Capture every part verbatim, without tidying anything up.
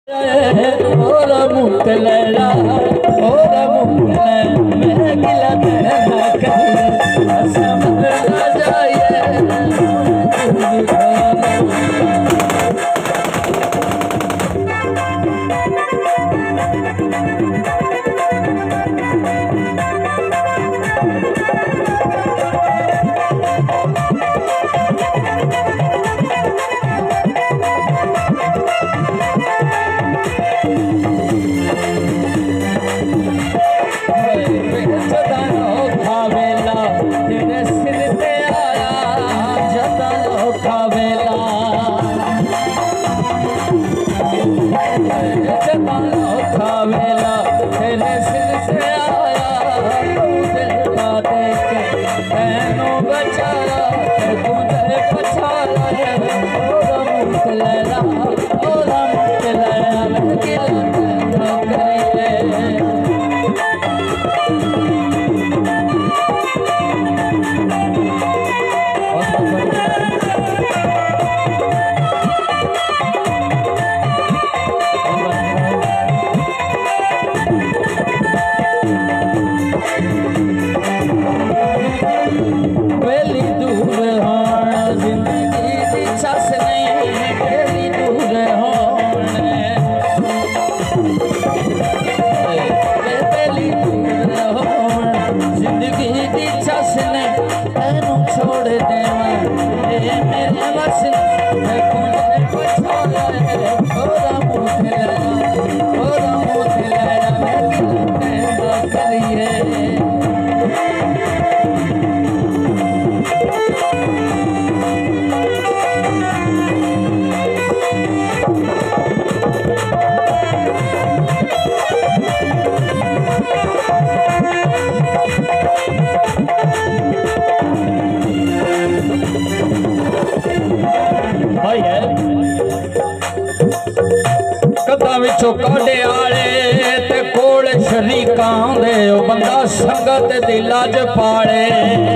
काडे आले ते कोल शरीकां दे बंदा संगत दी लाज पाले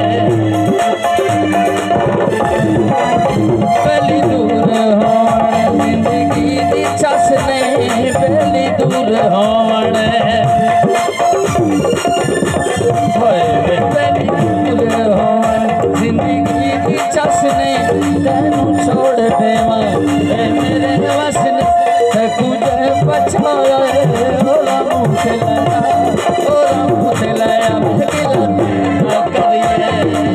पहली दूर होण जिंदगी दी चस नहीं पहली दूर होण पहली दूर होण जिंदगी दी चस नहीं तैनू छोड़ देवां मेरे वस तुझे पछाया ओला मुँह से लाया ओला मुँह से लाया गिला करिए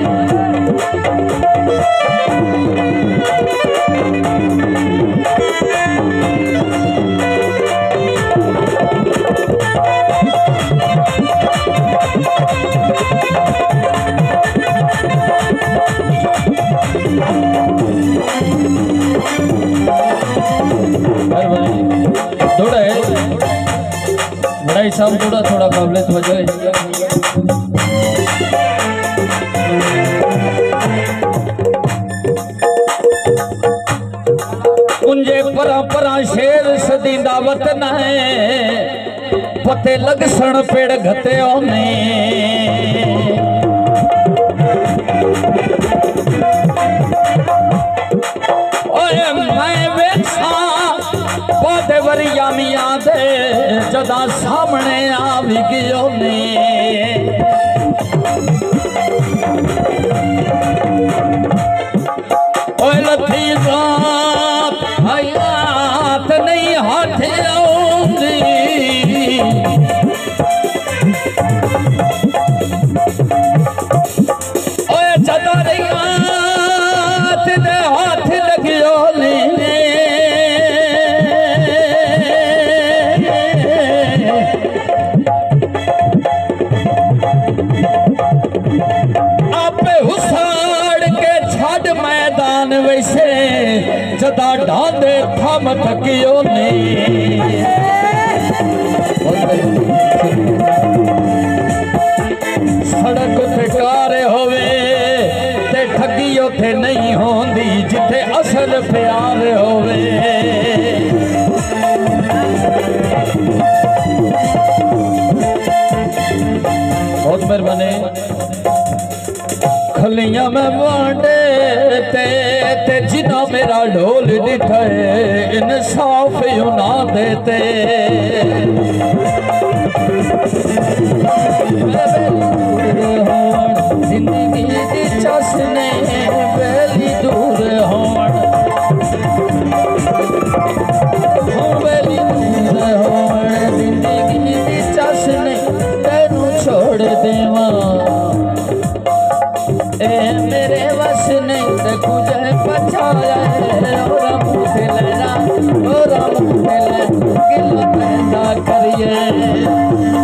थोड़ा बड़ा हिसाब थोड़ा थोड़ा काबिलियत हो जाए कुंजे परा परा शेर सदी दावत न पते लग सण पेड़ घते ओने ओए मैं वेखा पौधे वरिया मियां दे जदा सामने आ भी गयो ने ओए लथी जात हयात नहीं हाथ आउंदी ओए जदा रियात दे हाथ लगियो ने वैसे जदा ढांदे थम थकियो ने सड़क ते कार होवे ते ठगी उथे नहीं होंदी जिथे असल प्यार होवे बहुत मेहरबानी खलियां में बांटे ते ते जिन्हों में तेरा ढोल दिठे इंसाफ यू ना देते जिंदगी दी चसने बेली दूर होण बेली दूर होण जिंदगी दी चसने तेनू छोड़ देवा ए मेरे वस नहीं ते कुछ पछाया